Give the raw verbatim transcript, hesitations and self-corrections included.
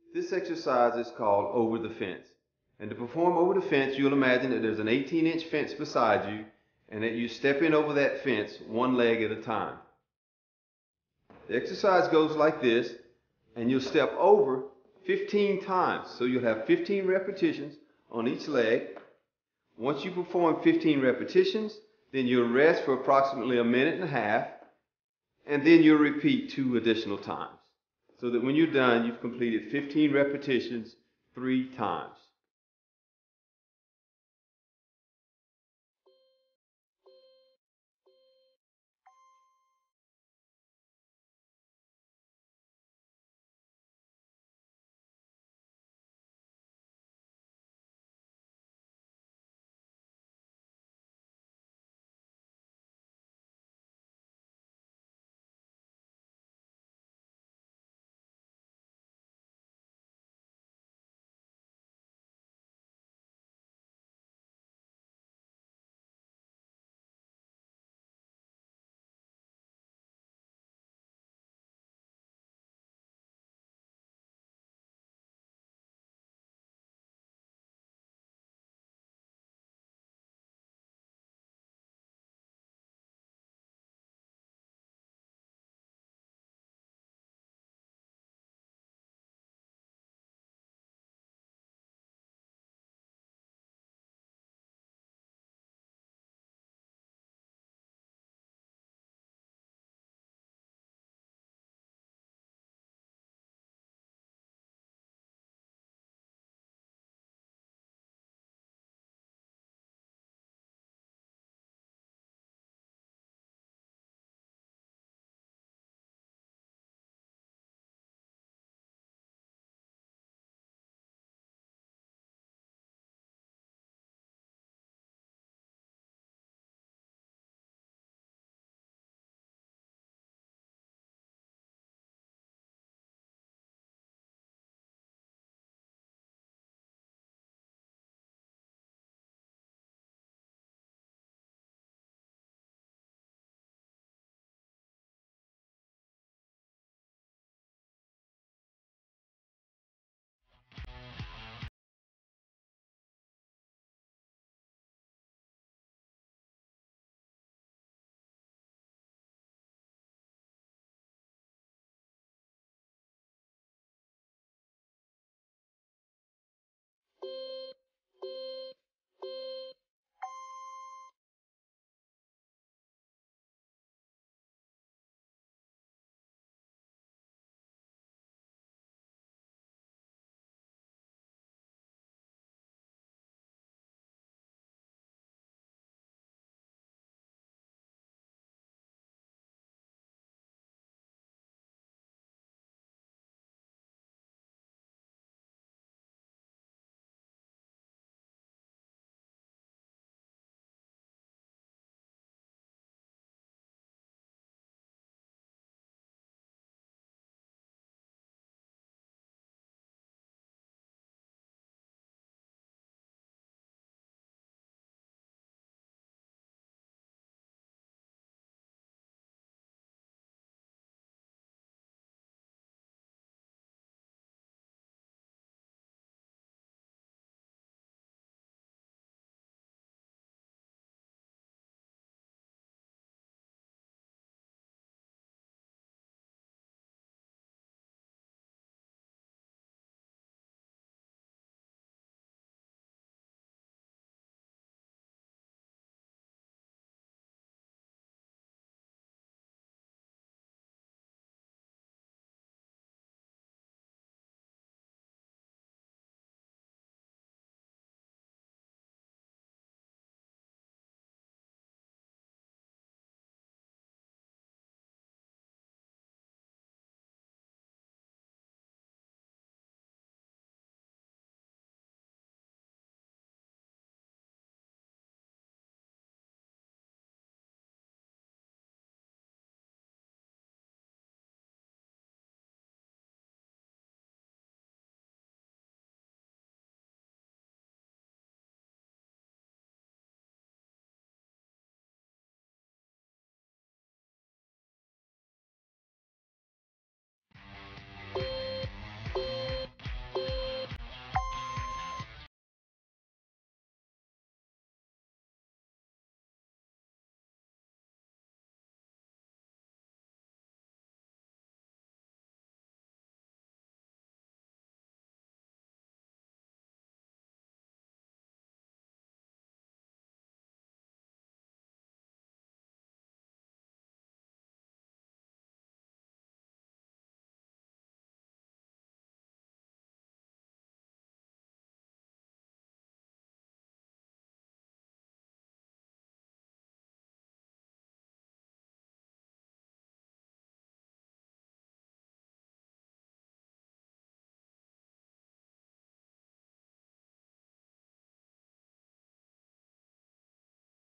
This exercise is called over the fence. And to perform over the fence, you'll imagine that there's an eighteen inch fence beside you and that you step in over that fence one leg at a time. The exercise goes like this, and you'll step over fifteen times. So you'll have fifteen repetitions on each leg. Once you perform fifteen repetitions, then you'll rest for approximately a minute and a half, and then you'll repeat two additional times. So that when you're done, you've completed fifteen repetitions three times.